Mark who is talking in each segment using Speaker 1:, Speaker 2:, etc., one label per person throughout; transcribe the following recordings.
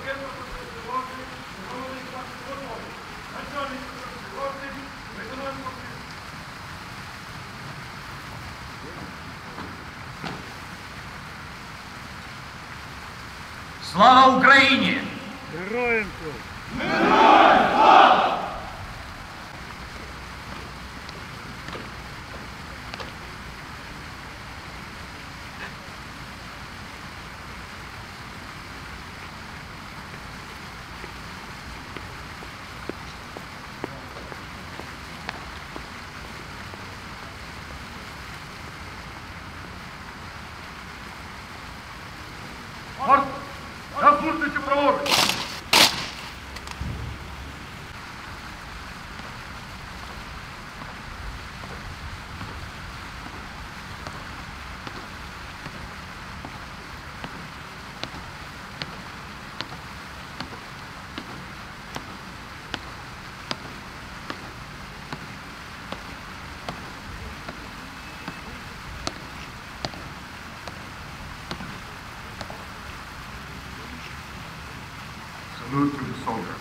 Speaker 1: Слава Україні!
Speaker 2: Героям слава!
Speaker 1: Героям слава! Марш! Заслужуйте праворуч! Salute to the soldiers.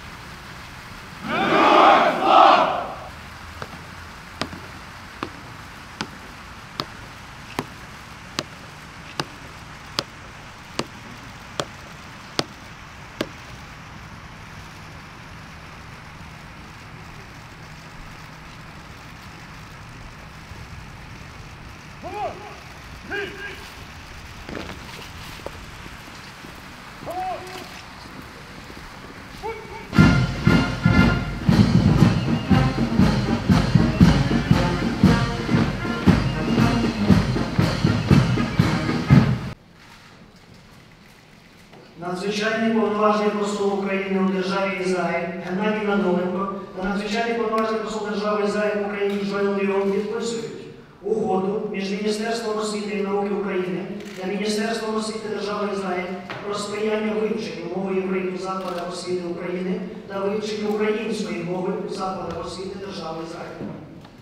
Speaker 3: Надзвичайний повноважний посол України у державі Ізраїль Геннадій Надоленко та надзвичайний повноважний посол держави Ізраїль в Україні Джоел Ліон підписують угоду між Міністерством освіти і науки України та Міністерством освіти держави Ізраїль про сприяння вивченню мови євреїв у закладах освіти України та вивченню української мови у закладах освіти держави Ізраїль.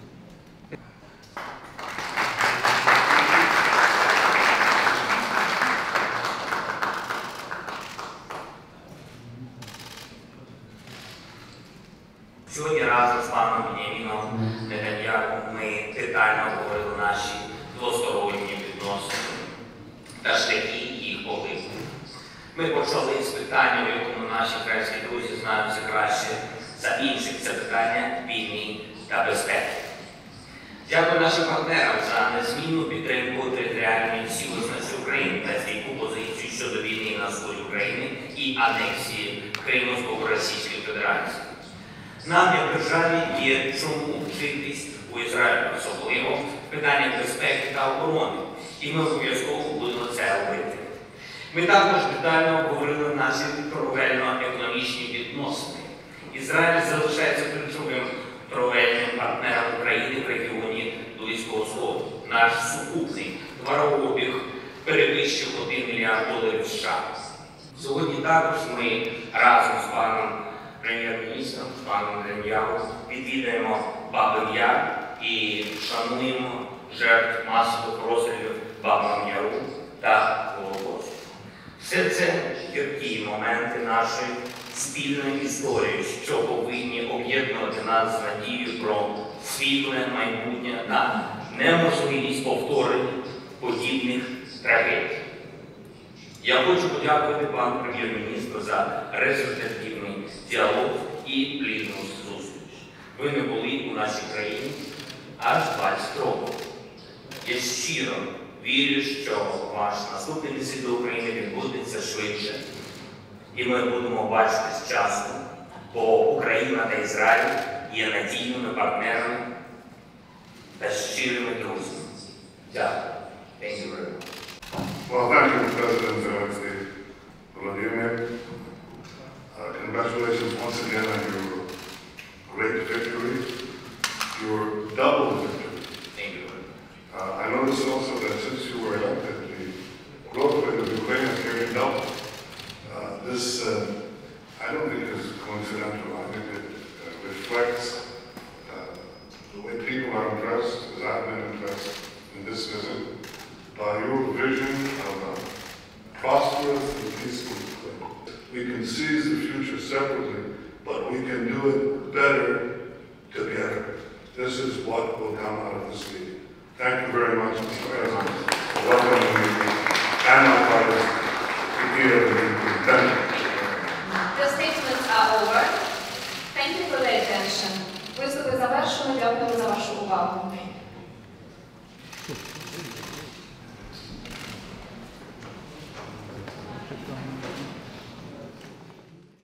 Speaker 4: Сьогодні разом з паном Бен'яміном Нетаньяху ми детально обговорили наші двосторонні відносини та шляхи їх поглибу. Ми почали з питання, в якому наші українські друзі знаються краще за інших. Це питання війни та безпеки. Дякую нашим партнерам за незмінну підтримку територіальної цілісності України та стійку позицію щодо війни на сході України і анексії Криму з боку Російської Федерації. Нам, як державі, є чому вчитись у Ізраїлі, особливо в питаннях безпеки та оборони, і ми обов'язково будемо це робити. Ми також детально обговорили наші торговельно-економічні відносини. Ізраїль залишається ключовим торговельним партнером України в регіоні Близького Сходу. Наш сукупний товарообіг перевищив $1 мільярд США. Сьогодні також ми разом з паном прем'єр-міністром, з паном Нетаньяху, відвідаємо Бабин Яр і шануємо жертв масових розстрілів в Бабиному Яру та Голокосту. Все це гіркі моменти нашої спільної історії, що повинні об'єднувати нас з надією про світле майбутнє та неможливість повторень подібних трагедій. Я хочу подякувати пану прем'єр-міністру за результативний діалог і плідну зустріч. Ви не були у нашій країні аж 20 років. Я щиро вірю, що ваш наступний візит до України відбудеться швидше. І ми будемо бачитись часто, бо Україна та Ізраїль є надійними партнерами та щирими друзями. Дякую. Thank you very much.
Speaker 5: Well, thank you, President Zelensky. Vladimir, congratulations once again on your great victory, your double victory.
Speaker 4: Thank you.
Speaker 5: I noticed also that since you were elected, the growth rate of Ukraine has nearly doubled. This, I don't think is coincidental. I think it reflects the way people are impressed, as I've been impressed in this visit, by your vision of a prosperous and peaceful Ukraine. We can seize the future separately, but we can do it better together. This is what will come out of this meeting. Thank you very much, Mr. President, for welcoming me and my colleagues to Kiev. Thank you.
Speaker 2: The statements are over.